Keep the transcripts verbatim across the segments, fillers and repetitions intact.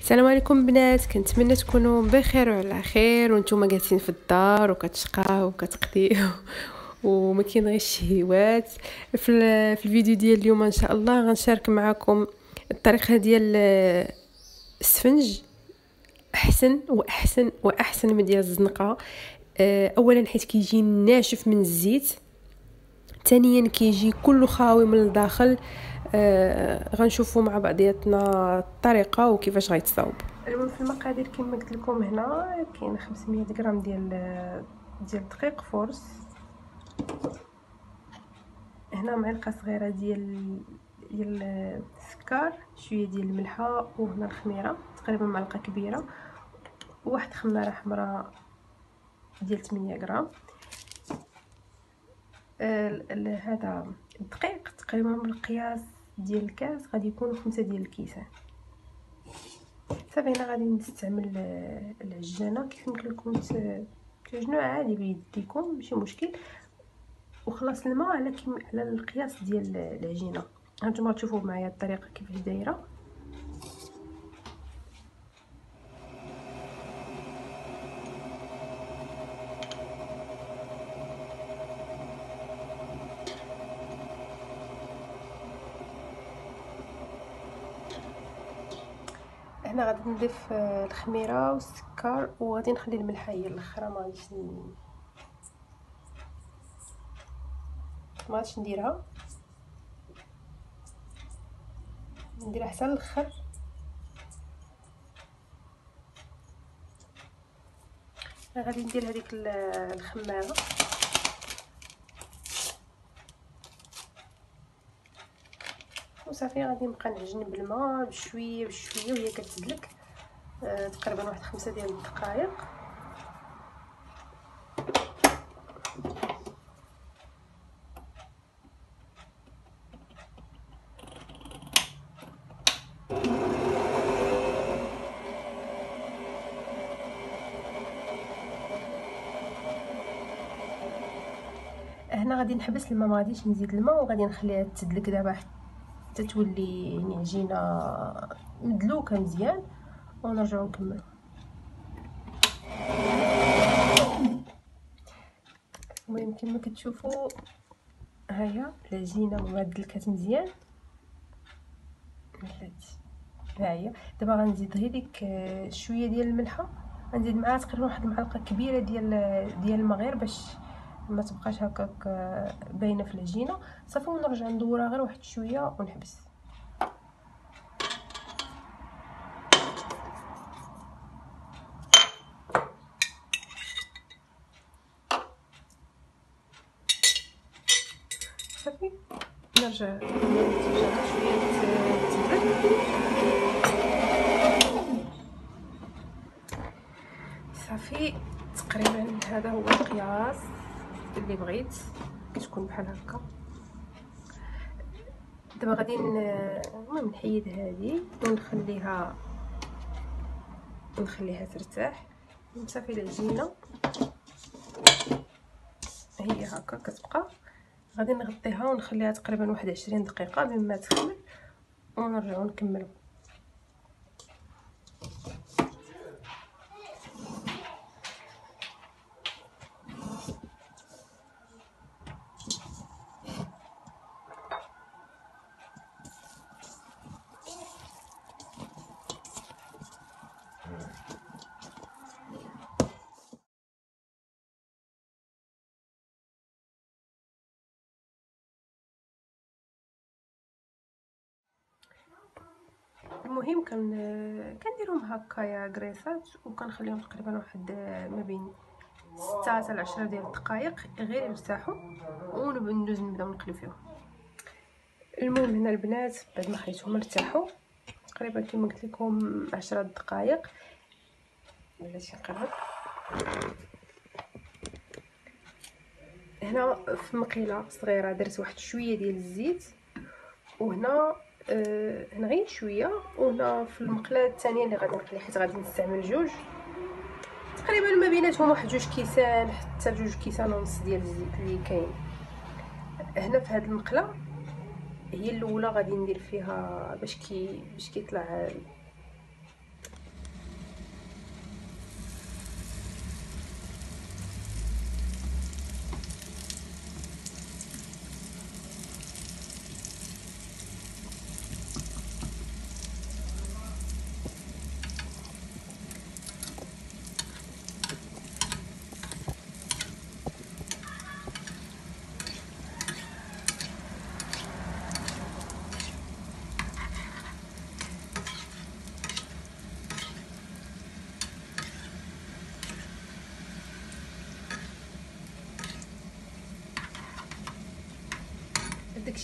السلام عليكم بنات، كنتمنى تكونوا بخير وعلى خير وانتم جالسين في الدار وكتشقاو وكتقضيو وما كاين غير الشهوات. في, في الفيديو ديال اليوم ان شاء الله غنشارك معكم الطريقه ديال السفنج احسن واحسن واحسن من ديال الزنقه. اولا حيت كيجي ناشف من الزيت، ثانيا كيجي كله خاوي من الداخل. آه غنشوفوا مع بعضياتنا الطريقه وكيفاش غيتصاوب. المهم في المقادير كما قلت لكم هنا كاين خمسمية غرام ديال ديال الدقيق فورس، هنا معلقه صغيره ديال ديال السكر، شويه ديال الملحه، وهنا الخميره تقريبا معلقه كبيره، وواحد خماره حمراء ديال ثمانية غرام. آه هذا الدقيق تقريبا بالقياس ديال الكاس غادي يكونوا خمسة ديال الكيسان. صافي هنا غادي نستعمل العجانه كيف يمكن لكم تعجنوا عادي بيديكم ماشي مشكل، وخلاص الماء على كم على القياس ديال العجينه. هانتوما تشوفوا معايا الطريقه كيفاش دايره. هنا غادي نضيف الخميره والسكر وغادي نخلي الملحه هي الاخرى، ما غاديش ما غاديش نديرها نديرها حتى الاخر. غادي ندير هذيك الخماره وصافي غادي نبقى نعجن بالماء بشويه بشويه وهي كتدلك. آه تقريبا واحد خمسة ديال الدقائق. هنا غادي نحبس الماء، ما غاديش نزيد الماء، وغادي نخليها تدلك دابا حتى تولي يعني عجينه مدلوكه مزيان، ونرجعوا نكملوا. المهم كما كتشوفوا هيا العجينه مدلكات مزيان. ها هي دابا غنزيد غير ديك شويه ديال الملحه، غنزيد معاها تقريبا واحد المعلقه كبيره ديال ديال الماء غير باش ما تبقاش هكاك باينه في العجينه. صافي ونرجع ندورها غير واحد شويه ونحبس. صافي نرجع شويه تدلك. صافي تقريبا هذا هو القياس اللي بغيت كتكون بحال هكا. دابا غادي المهم نحيد هذه ونخليها ونخليها ترتاح. صافي العجينه هي هكا كتبقى. غادي نغطيها ونخليها تقريبا واحد عشرين دقيقه بما تخمر ونرجعوا نكملوا. المهم كان كنديرهم هكايا كريسات وكنخليهم تقريبا واحد ما بين ستة حتى لعشرة ديال الدقائق غير يرتاحوا وندوز نبداو نقليو فيهم. المهم هنا البنات بعد ما خليتهم ارتاحوا تقريبا كما قلت لكم عشرة دقائق ولا شي قرب. هنا في مقيله صغيره درت واحد شويه ديال الزيت، وهنا آه هنا غير شويه، وهنا في المقله الثانيه اللي غادي نخلي حيت غادي نستعمل جوج تقريبا ما بيناتهم واحد جوج كيسان حتى جوج كيسان ونص ديال الزيت اللي كاين هنا في هذه المقله. هي الاولى غادي ندير فيها باش كي باش كيطلع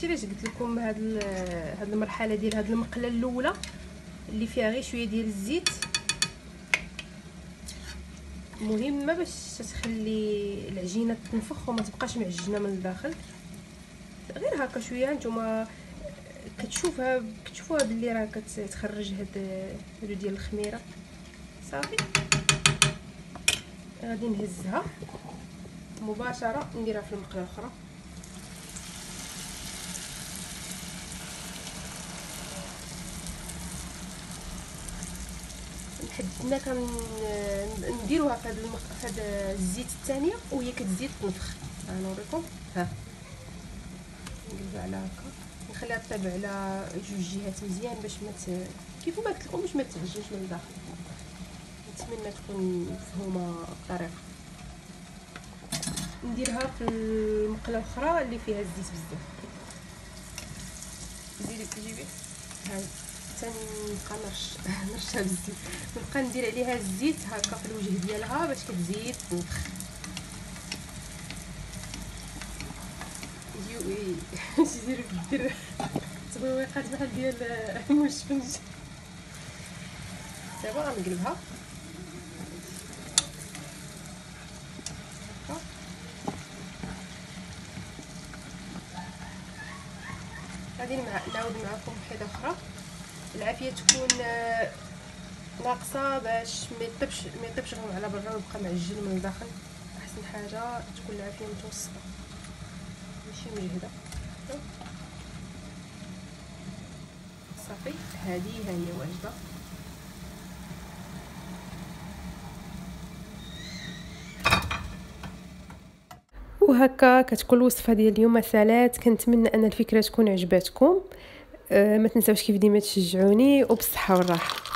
داكشي علاش قلت لكم هاد هاد المرحله ديال هاد المقله الاولى اللي فيها غير شويه ديال الزيت مهمه باش تخلي العجينه تنفخ وما تبقاش معجنه من الداخل. غير هكا شويه نتوما كتشوفها كتشوفوها باللي راه كتخرج هاد هادو ديال الخميره. صافي غادي نهزها مباشره نديرها في المقله الاخرى. حدنا كنديروها في هذا المخ... في هذا الزيت الثانيه وهي كتزيد تنفخ. غنوريكم ها نقلبها على هكا نخليها تطيب على جوج جهات مزيان باش ما ت... كيف ما قلت لكم باش ما تعجنش من الداخل. نتمنى تكون مفهومه الطريقه. نديرها في المقله الاخرى اللي فيها الزيت بزاف. زيدي تجيبي هاي تنبقى نرش نرشها بالزيت نبقى ندير عليها الزيت هكا في الوجه ديالها باش كتزيد تنفخ. جيوي ديروا دير تبويقات بحال ديال المشفنج. دابا غنقلبها غادي نعاود معكم حيده اخرى. العافيه تكون ناقصه باش ما يطيبش ما يطيبش غير على برا ويبقى معجن من الداخل. احسن حاجه تكون العافيه متوسطه ماشي مجهده. صافي هذه ها هي واجده. وهكا كتكون الوصفه ديال اليوم سالات. كنتمنى ان الفكره تكون عجباتكم. أه ما تنساوش كيف ديما تشجعوني وبالصحه والراحه.